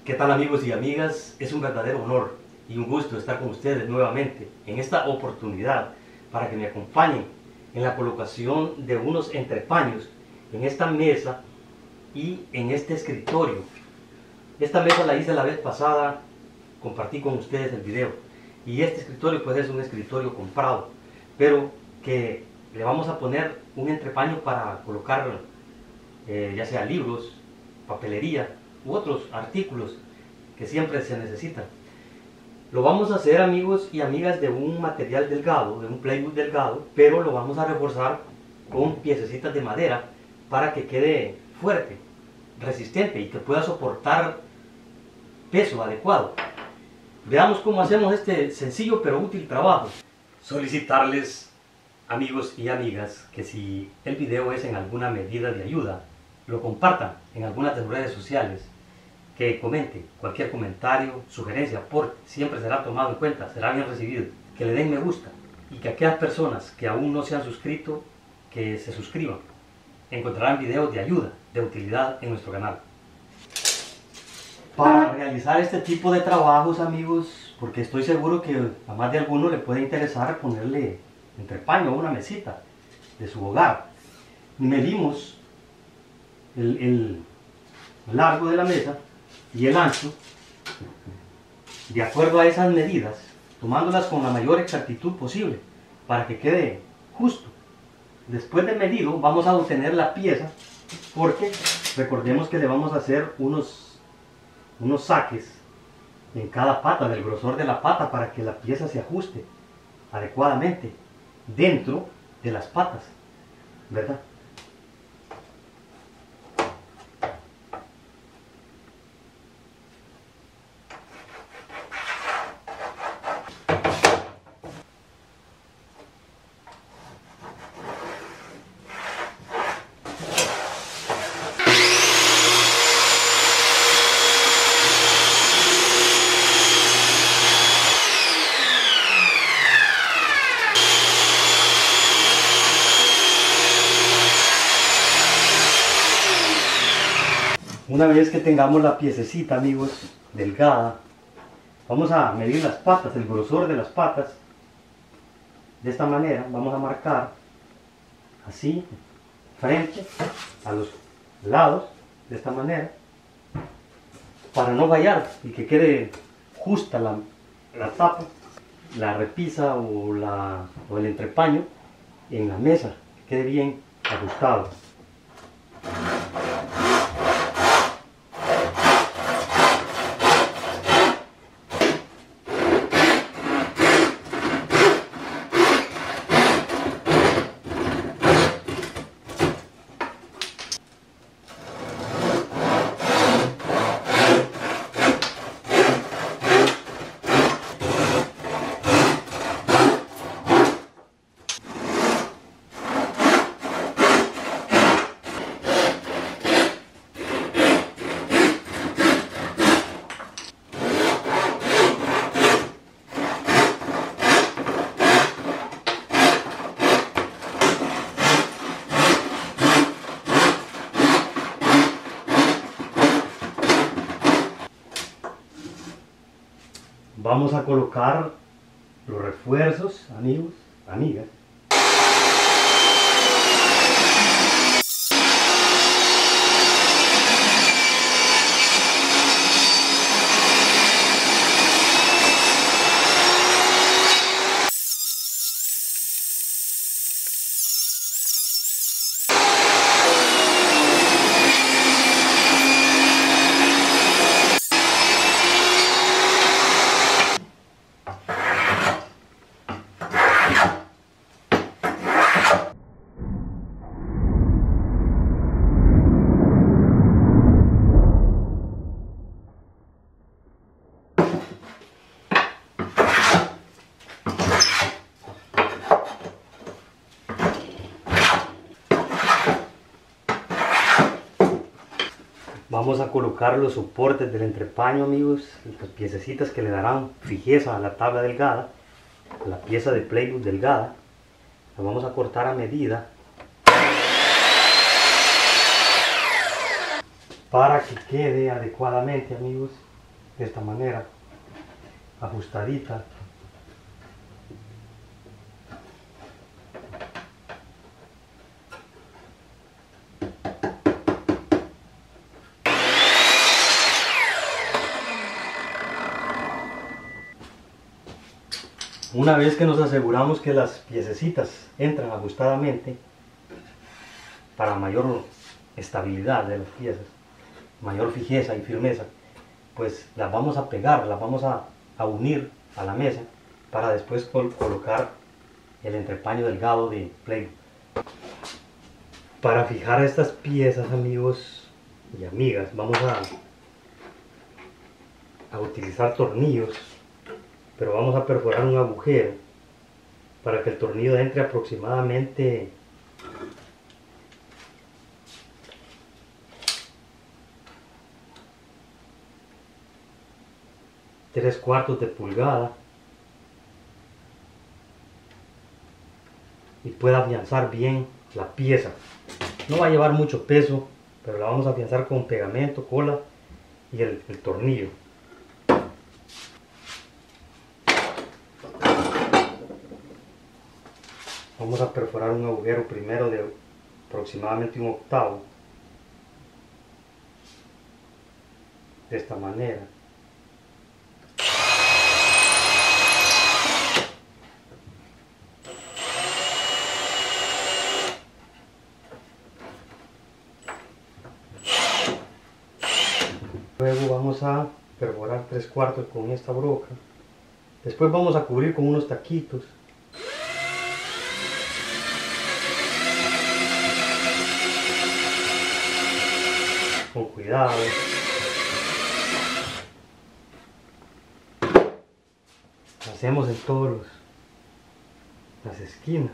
¿Qué tal amigos y amigas? Es un verdadero honor y un gusto estar con ustedes nuevamente en esta oportunidad para que me acompañen en la colocación de unos entrepaños en esta mesa y en este escritorio. Esta mesa la hice la vez pasada, compartí con ustedes el video, y este escritorio pues es un escritorio comprado, pero que le vamos a poner un entrepaño para colocar ya sea libros, papelería u otros artículos que siempre se necesitan. Lo vamos a hacer, amigos y amigas, de un material delgado, de un plywood delgado, pero lo vamos a reforzar con piececitas de madera para que quede fuerte, resistente y que pueda soportar peso adecuado. Veamos cómo hacemos este sencillo pero útil trabajo. Solicitarles, amigos y amigas, que si el video es en alguna medida de ayuda, lo compartan en algunas de sus redes sociales, que comenten cualquier comentario, sugerencia, porque siempre será tomado en cuenta, será bien recibido, que le den me gusta y que aquellas personas que aún no se han suscrito, que se suscriban. Encontrarán videos de ayuda, de utilidad en nuestro canal. Para realizar este tipo de trabajos, amigos, porque estoy seguro que a más de alguno le puede interesar ponerle entrepaño a una mesita de su hogar, medimos el largo de la mesa y el ancho de acuerdo a esas medidas, tomándolas con la mayor exactitud posible para que quede justo. Después de medido vamos a obtener la pieza, porque recordemos que le vamos a hacer unos saques en cada pata, del grosor de la pata, para que la pieza se ajuste adecuadamente dentro de las patas, ¿verdad? Una vez que tengamos la piececita, amigos, delgada, vamos a medir las patas, el grosor de las patas. De esta manera vamos a marcar así, frente a los lados, de esta manera, para no fallar y que quede justa la tapa, la repisa o el entrepaño en la mesa, que quede bien ajustado. Vamos a colocar los refuerzos, amigos, amigas. Vamos a colocar los soportes del entrepaño, amigos, las piececitas que le darán fijeza a la tabla delgada, a la pieza de plywood delgada. La vamos a cortar a medida para que quede adecuadamente, amigos, de esta manera, ajustadita. Una vez que nos aseguramos que las piececitas entran ajustadamente, para mayor estabilidad de las piezas, mayor fijeza y firmeza, pues las vamos a pegar, las vamos a unir a la mesa para después colocar el entrepaño delgado de Play. Para fijar estas piezas, amigos y amigas, vamos a utilizar tornillos, pero vamos a perforar un agujero para que el tornillo entre aproximadamente 3/4 de pulgada y pueda afianzar bien la pieza. No va a llevar mucho peso, pero la vamos a afianzar con pegamento, cola y el tornillo. Vamos a perforar un agujero primero de aproximadamente 1/8, de esta manera. Luego vamos a perforar 3/4 con esta broca. Después vamos a cubrir con unos taquitos. Con cuidado. Hacemos en todas las esquinas.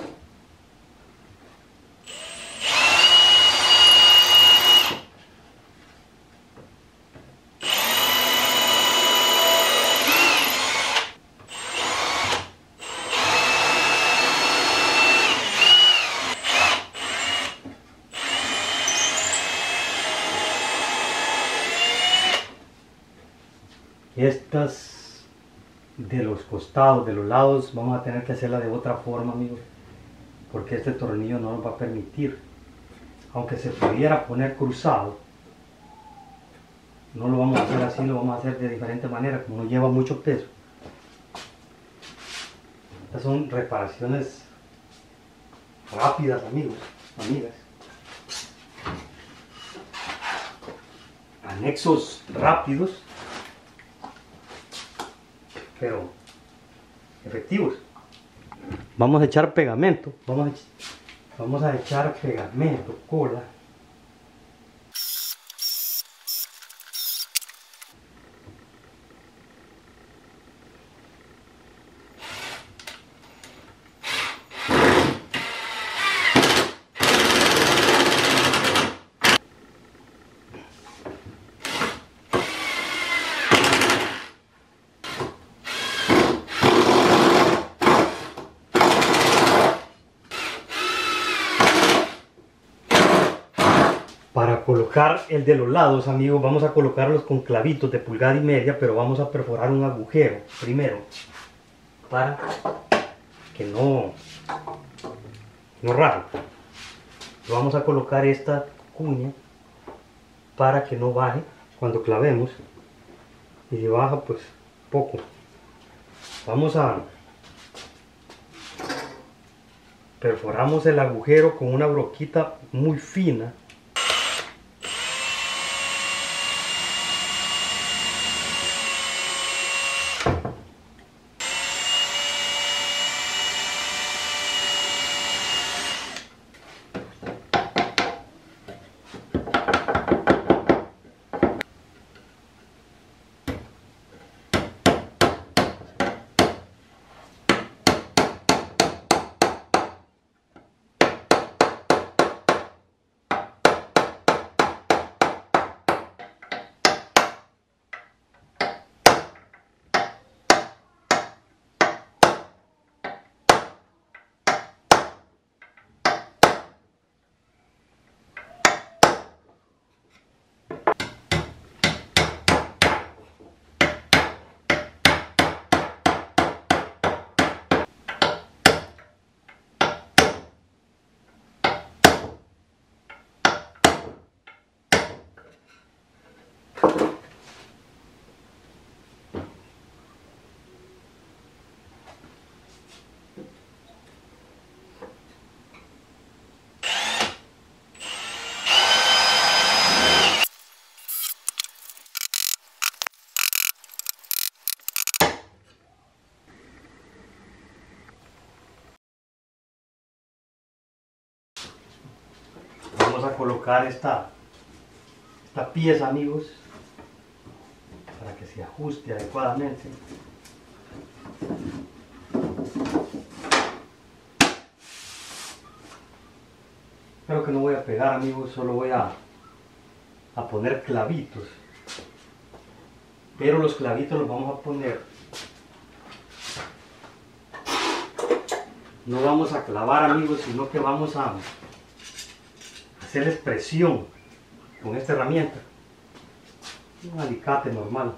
Estas de los costados, de los lados, vamos a tener que hacerla de otra forma, amigos, porque este tornillo no nos va a permitir. Aunque se pudiera poner cruzado, no lo vamos a hacer así, lo vamos a hacer de diferente manera, como no lleva mucho peso. Estas son reparaciones rápidas, amigos, amigas. Anexos rápidos, pero efectivos. Vamos a echar pegamento, vamos a echar pegamento, cola. Para colocar el de los lados, amigos, vamos a colocarlos con clavitos de 1,5 pulgadas, pero vamos a perforar un agujero primero para que no raje. Vamos a colocar esta cuña para que no baje cuando clavemos, y si baja pues poco. Vamos a perforamos el agujero con una broquita muy fina. Vamos a colocar esta pieza, amigos, para que se ajuste adecuadamente. Creo que no voy a pegar, amigos, solo voy a poner clavitos. Pero los clavitos los vamos a poner, no vamos a clavar, amigos, sino que vamos a hacerles presión con esta herramienta, un alicate normal.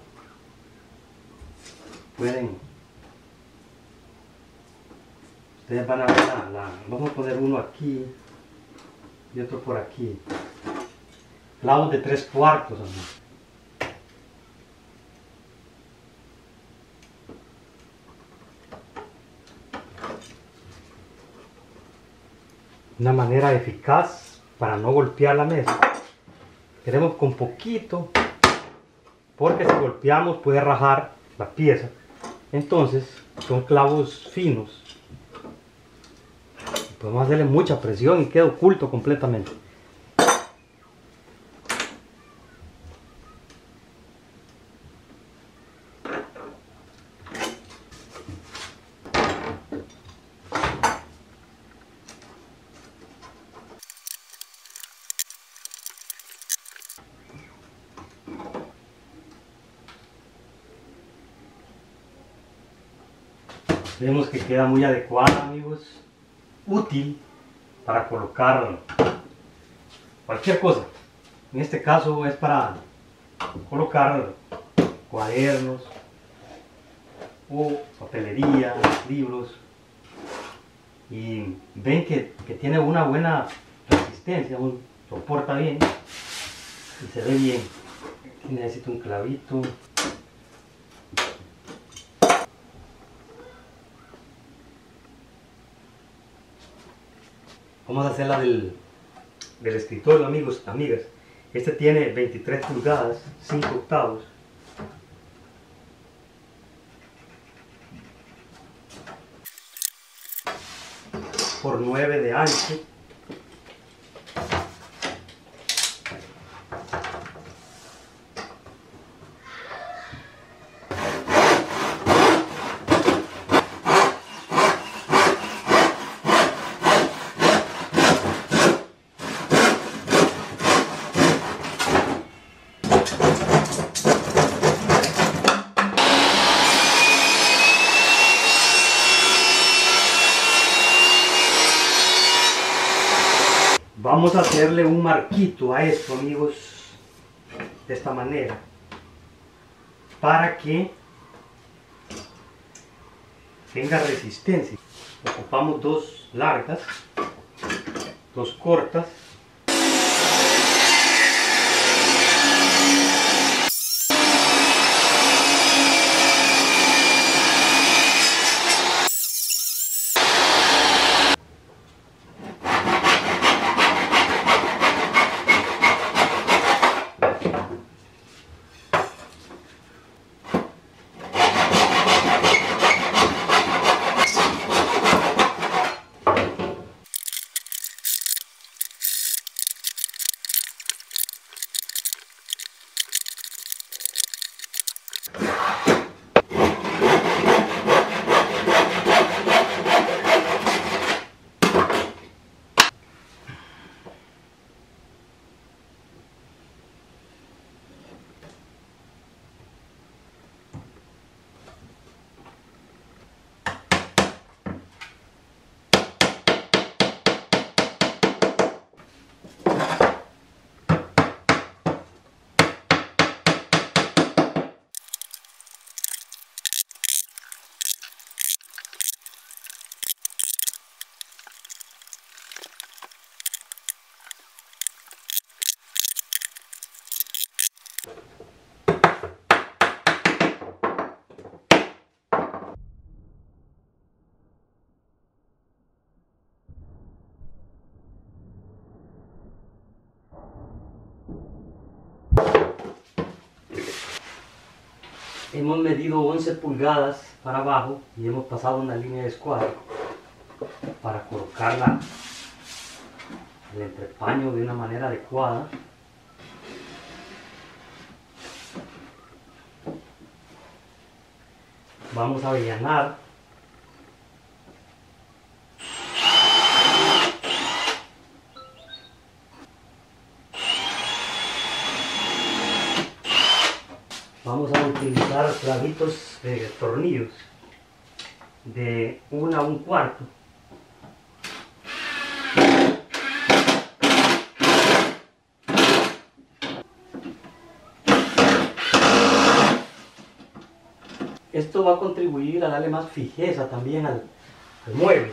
Ustedes van a ver vamos a poner uno aquí y otro por aquí, clavos de 3/4, amigos. Una manera eficaz para no golpear la mesa. Queremos con poquito, porque si golpeamos puede rajar la pieza. Entonces son clavos finos. Podemos hacerle mucha presión y queda oculto completamente. Vemos que queda muy adecuada, amigos, útil para colocar cualquier cosa. En este caso es para colocar cuadernos o papelería, libros. Y ven que tiene una buena resistencia, soporta bien y se ve bien. Aquí necesito un clavito. Vamos a hacer la del escritorio, amigos, amigas. Este tiene 23 pulgadas, 5 octavos. Por 9 de ancho. Vamos a hacerle un marquito a esto, amigos, de esta manera, para que tenga resistencia. Ocupamos 2 largas, 2 cortas. Hemos medido 11 pulgadas para abajo y hemos pasado una línea de escuadra para colocar el entrepaño de una manera adecuada. Vamos a avellanar. Vamos a utilizar clavitos de tornillos de 1 a 1/4. Esto va a contribuir a darle más fijeza también al mueble.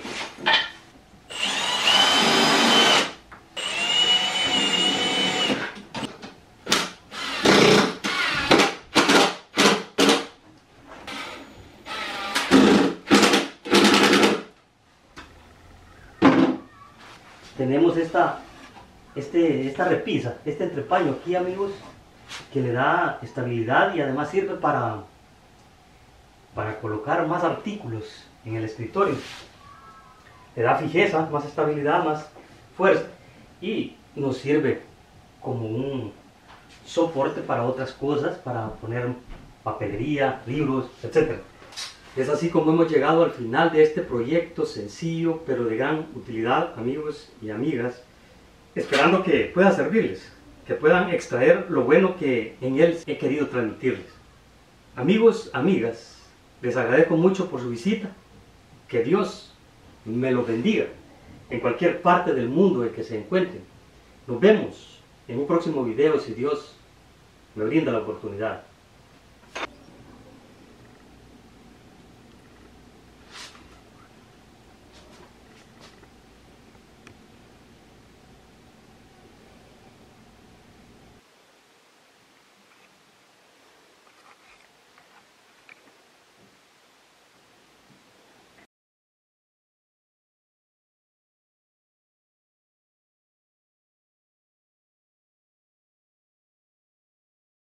Tenemos esta repisa, este entrepaño aquí, amigos, que le da estabilidad y además sirve para colocar más artículos en el escritorio. Le da fijeza, más estabilidad, más fuerza y nos sirve como un soporte para otras cosas, para poner papelería, libros, etc. Es así como hemos llegado al final de este proyecto sencillo pero de gran utilidad, amigos y amigas, esperando que pueda servirles, que puedan extraer lo bueno que en él he querido transmitirles. Amigos, amigas, les agradezco mucho por su visita, que Dios me los bendiga en cualquier parte del mundo en que se encuentren. Nos vemos en un próximo video si Dios me brinda la oportunidad.